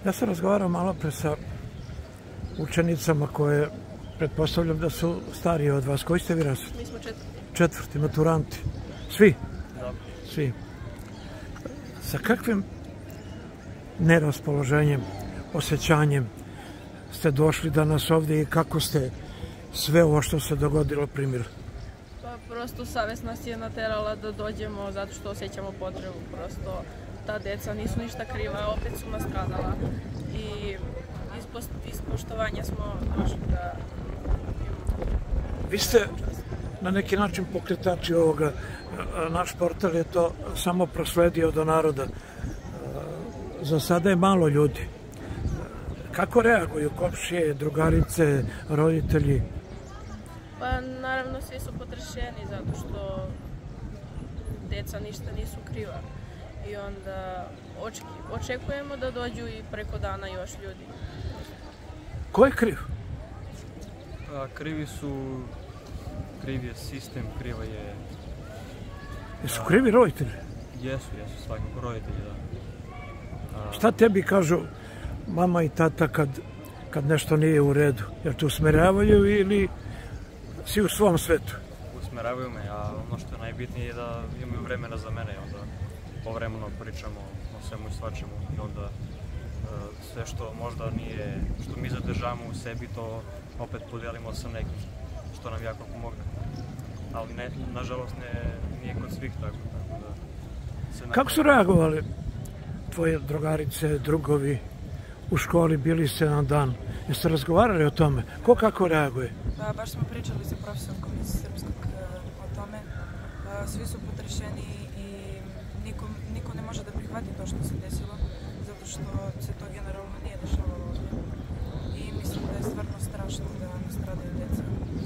Ja sam razgovarao malo pre sa učenicama koje pretpostavljam da su starije od vas. Koji ste vi razred? Mi smo Četvrti, maturanti. Svi? Da. Svi. Sa kakvim neraspoloženjem, osjećanjem ste došli danas ovdje i kako ste sve ovo što se dogodilo primili? Pa prosto savest nas je naterala da dođemo zato što osjećamo potrebu. Prosto ta deca nisu ništa kriva, opet su nastradala i iz poštovanja smo došli da... Vi ste na neki način pokretači ovoga. Naš portal je to samo prosledio do naroda. Za sada je malo ljudi. Kako reaguju komšije, drugarice, roditelji? Pa naravno svi su potrešeni zato što deca ništa nisu kriva. I onda očekujemo da dođu i preko dana još ljudi. Ko je kriv? Kriv je sistem, kriva je... Jesu krivi roditelji? Jesu, svakako roditelji, da. Šta tebi kažu mama i tata kad nešto nije u redu? Jer te usmeravaju ili si u svom svetu? Usmeravaju me, a ono što je najbitnije je da imaju vremena za mene i onda povremeno pričamo o svemu i svačemu i onda sve što možda nije, što mi zadržamo u sebi, to opet podijelimo sa nekim, što nam jako pomogne. Ali nažalost nije kod svih tako da... Kako su reagovali tvoje drugarice, drugovi u školi, bili ste na dan? Jeste razgovarali o tome? Ko kako reaguje? Pa baš smo pričali sa profesorkom iz srpskog o tome. Svi su potrešeni i niko ne može da prihvati to što se desilo, zato što se to generalno nije dešavalo ovdje. I mislim da je stvarno strašno da nastradaju deca.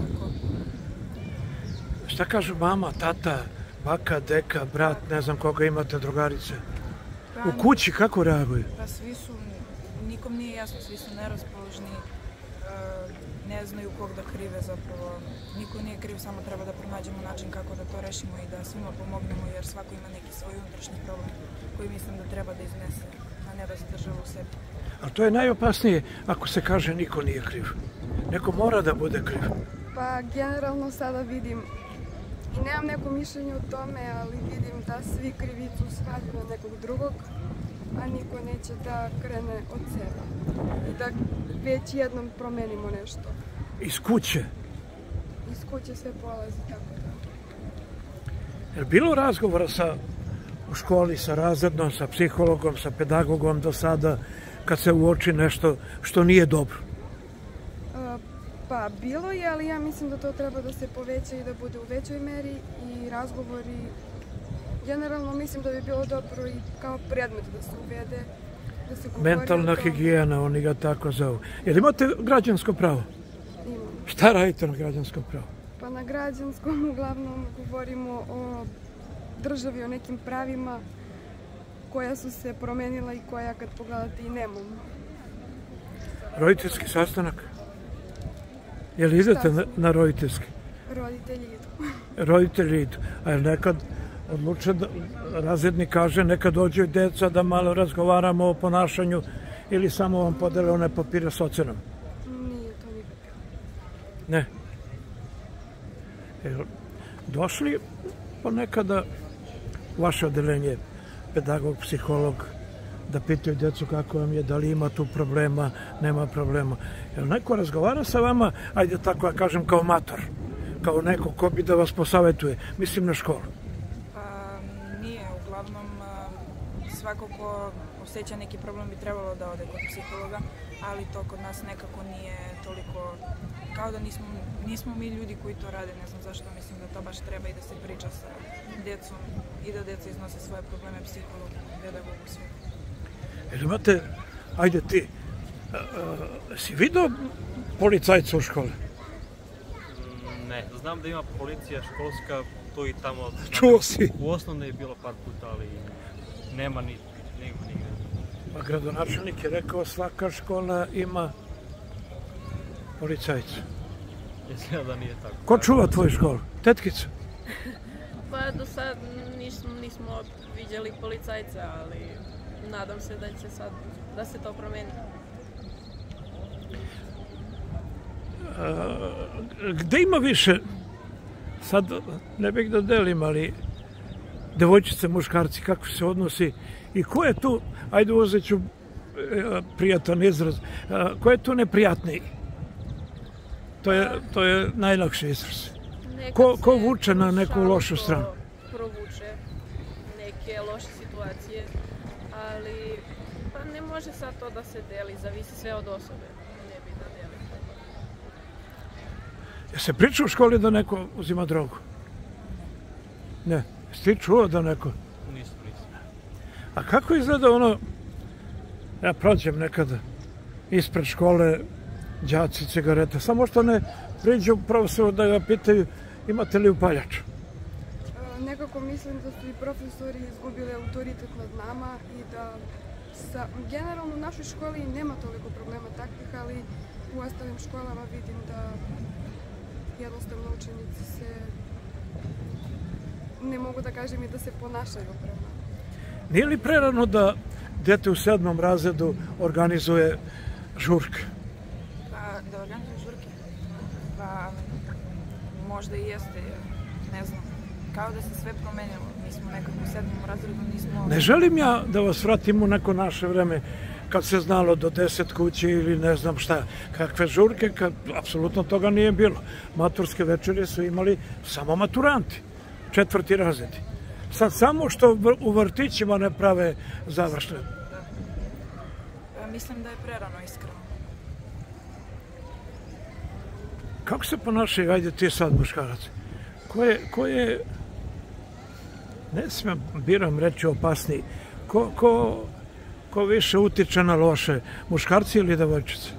Šta kažu mama, tata, baka, deka, brat, ne znam koga imate drugarice? U kući kako reaguju? Pa svi su, nikom nije jasno, svi su neraspoložni, ne znaju kog da krive zapravo. Niko nije kriv, samo treba da pronađemo način kako da to rešimo i da svima pomognemo, jer svako ima neki svoj unutrašnji problem koji mislim da treba da iznese, a ne da zadržava u sebi. Ali to je najopasnije ako se kaže niko nije kriv. Neko mora da bude kriv. Pa generalno sada vidim i nemam neko mišljenje o tome, ali vidim da svi krivicu shvataju na nekog drugog, a niko neće da krene od sebe. I da već jednom promenimo nešto. Iz kuće? Iz kuće sve polazi, tako da. Je li bilo razgovora u školi sa razrednom, sa psihologom, sa pedagogom do sada, kad se uoči nešto što nije dobro? Pa bilo je, ali ja mislim da to treba da se poveća i da bude u većoj meri i razgovori. Generalno mislim da bi bilo dobro i kao predmet da se uvede, da se govori o tome. Mentalna higijena, oni ga tako zovu. Jel imate građansko pravo? Imamo. Šta radite na građanskom pravu? Pa na građanskom uglavnom govorimo o državi, o nekim pravima koja su se promenila i koja kad pogledate i nemamo. Roditeljski sastanak? Jel idete na roditeljski? Roditelji idu. Roditelji idu. A jel nekad odluče da razrednik kaže neka dođu deca da malo razgovaramo o ponašanju ili samo vam podele one papire s ocenom? Nije to nikako. Ne. Jel došli ponekada vaše odelenje, pedagog, psiholog, da pitaju djecu kako vam je, da li ima tu problema, nema problema. Jel neko razgovara sa vama, ajde tako ja kažem, kao mator, kao neko ko bi da vas posavetuje, mislim na školu? Pa nije, uglavnom svako ko osjeća neki problem bi trebalo da ode kod psihologa, ali to kod nas nekako nije toliko, kao da nismo mi ljudi koji to rade, ne znam zašto, mislim da to baš treba i da se priča sa djecom i da djeca iznose svoje probleme psihologu, pedagogu, sve. Jel imate, ajde ti, si vidio policajca u školi? Ne, znam da ima policija školska, to i tamo... Čuo si? U osnovne je bilo par puta, ali nema nigde. Pa gradonačelnik je rekao svaka škola ima policajca. Mislim da nije tako. Ko čuva tvoju školu? Tetkica? Pa do sad nismo vidjeli policajca, ali nadam se da će sad da se to promeni. Gde ima više, sad ne bih da delim, ali devojčice, muškarci, kako se odnosi i ko je tu, ajde uzet ću prijatan izraz, ko je tu neprijatniji? To je najlakši izraz. Ko vuče na neku lošu stranu? Provuče neke loše situacije, ali pa ne može sad to da se deli, zavisi sve od osobe. Ne bi da deli. Je se priča u školi da neko uzima drogu? Ne. Jesi ti čuo da neko? Nisam. A kako izgleda ono, ja prođem nekada ispred škole, đaci cigarete, samo što ne priđu profesoru da ga pitaju imate li upaljač? Nekako mislim da su i profesori izgubili autoritet nad nama i da generalno u našoj školi nema toliko problema takvih, ali u ostalim školama vidim da jednostavno učenici se, ne mogu da kažem i da se ponašaju prema. Nije li prerano da dete u 7. razredu organizuje žurke? Da organizuje žurke? Pa možda i jeste, ne znam. Kao da se sve promenilo. Mi smo nekako u 7. razredu nismo... Ne želim ja da vas vratim u neko naše vreme kad se znalo do 10 kući ili ne znam šta, kakve žurke, kad apsolutno toga nije bilo. Maturske večere su imali samo maturanti, 4. razredi. Sad samo što u vrtićima ne prave završne. Mislim da je prerano, iskreno. Kako se ponašaju, ajde ti sad muškarac, ko je, ne smijem biram reći opasniji, ko više utiče na loše, muškarci ili devojčice?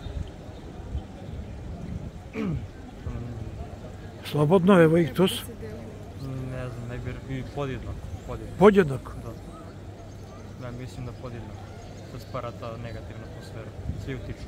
Slobodno, evo ih tu su. Ne znam, najbolje podjednako. Podjednako? Da. Ja mislim da podjednako. Da spara ta negativna atmosfera. Svi utiču.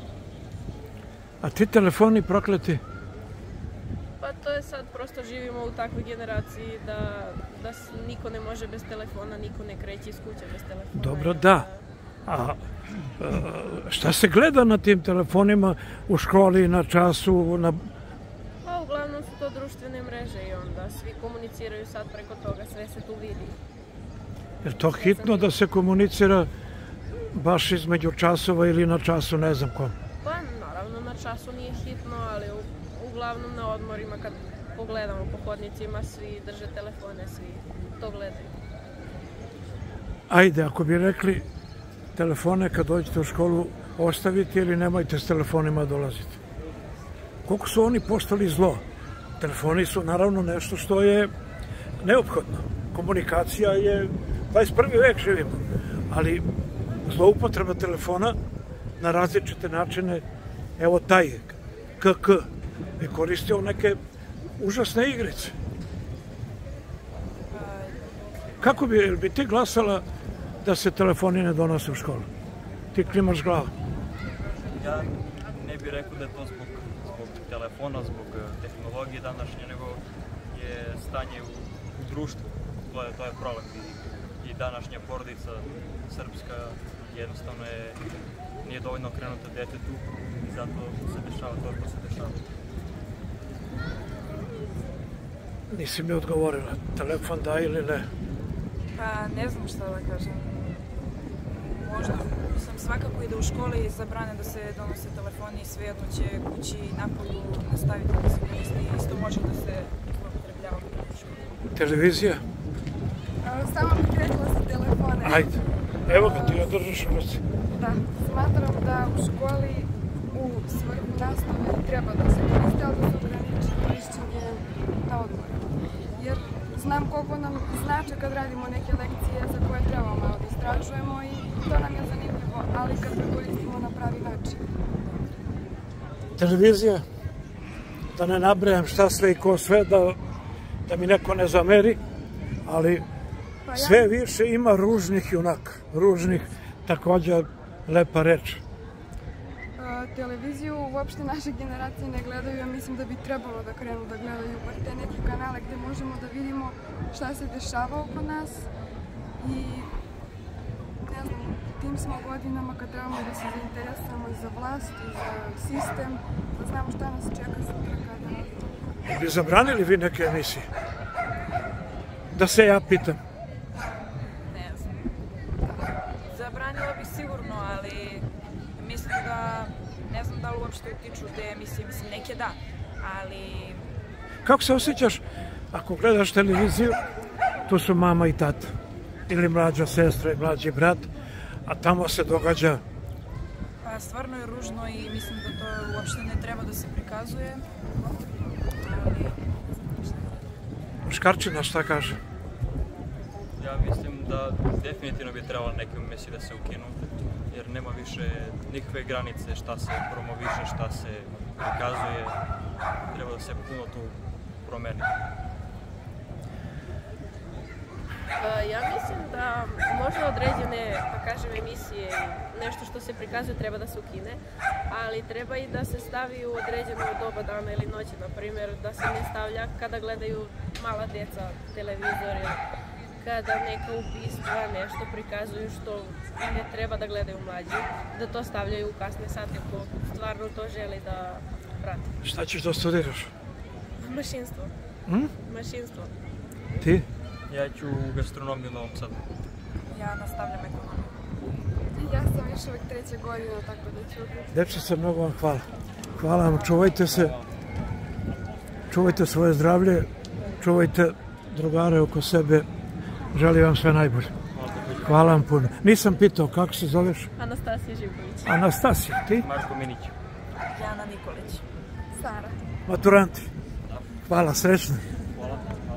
A ti telefoni prokleti? Pa to je sad, prosto živimo u takvoj generaciji da niko ne može bez telefona, niko ne kreće iz kuće bez telefona. Dobro, da. A šta se gleda na tim telefonima u školi, na času? Pa uglavnom su to društvene mreže i onda svi komuniciraju sad preko toga, sve se tu vidi. Je li to hitno da se komunicira baš između časova ili na času, ne znam kom? Pa naravno na času nije hitno, ali uglavnom na odmorima kad pogledamo po hodnicima svi drže telefone, svi to gledaju. Ajde, ako bi rekli telefone kad dođete u školu ostaviti ili nemojte s telefonima dolaziti. Koliko su oni postali zlo? Telefoni su naravno nešto što je neophodno. Komunikacija je 21. vek živimo, ali zloupotreba telefona na različite načine, evo taj KK je koristio neke užasne igrice. Kako bi ti glasala da se telefoni ne donose u školu? Ti klimaš glavu. Ja ne bih rekao da je to zbog telefona, zbog tehnologije današnje, nego je stanje u društvu. To je problem. I današnja porodica srpska jednostavno nije dovoljno okrenuta detetu i zato se dešava to što se dešava. Nisi mi odgovorila. Telefon da ili ne? Pa ne znam šta da kažem. Možda sam svakako i da u školi zabrane da se donose telefoni i svejedno će kući i napolju nastaviti da se koristi i isto može da se upotrebljava u školi. Televizija? Samo bih rekla za telefone. Ajde. Evo ga, ti održiš u ruci. Da, smatram da u školi u svrhu nastave treba da se koriste, ali da se ograniči korišćenje na odmorima. Jer znam koliko nam znači kad radimo neke lekcije za koje trebamo malo da istražujemo i to nam je zanimljivo, ali kad ga koristimo na pravi način. Televizija? Da ne nabrajam šta sve i ko sve, da mi neko ne zameri, ali sve više ima ružnih junaka. Ružnih, također lepa reč. Televiziju uopšte naše generacije ne gledaju, ja mislim da bi trebalo da krenu da gledaju bar te neke kanale gde možemo da vidimo šta se dešava oko nas i ne znam, tim smo godinama kad trebamo da se zainteresujemo i za vlast i za sistem, da znamo šta nas čeka sutra kada... Bi zabranili vi neke emisije? Da se ja pitam. Ne znam. Zabranila bih sigurno, ali mislim da ne znam da li uopšte utiču te emisije, mislim neke da, ali... Kako se osjećaš ako gledaš televiziju, tu su mama i tata, ili mlađa sestra i mlađi brat, a tamo se događa... Pa stvarno je ružno i mislim da to uopšte ne treba da se prikazuje, ali... Muškarčina šta kaže? Ja mislim da definitivno bi trebalo neke emisije da se ukinu, jer nema više nikakve granice šta se promoviše, šta se prikazuje. Treba da se puno tu promeni. Ja mislim da možda određene, da kažem, emisije, nešto što se prikazuje treba da se ukine, ali treba i da se stavi u određeno doba dana ili noći, na primjer, da se ne stavlja kada gledaju mala djeca televizor ili kada neka ubistva, nešto prikazuju što ne treba da gledaju mlađi, da to stavljaju u kasne sate ako stvarno to želi da prati. Šta ćeš da studiraš? Mašinstvo. Mašinstvo. Ti? Ja ću u gastronomiju u Novom Sadu. Ja nastavljam ekonomiju. Ja sam još uvijek 3. godina, tako da ću... Dječice, mnogo vam hvala. Hvala vam, čuvajte se. Čuvajte svoje zdravlje, čuvajte drugare oko sebe. Želim vam sve najbolje. Hvala vam puno. Nisam pitao kako se zoveš? Anastasija Živković. Anastasija, ti? Marko Minić. Jana Nikolić. Sara. Maturanti. Hvala, srećno.